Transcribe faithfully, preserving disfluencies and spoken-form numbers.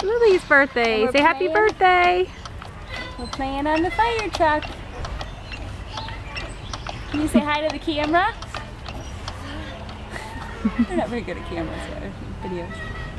Lily's birthday. Say happy playing. birthday. We're playing on the fire truck. Can you say hi to the camera? They're not very good at cameras, yeah, videos.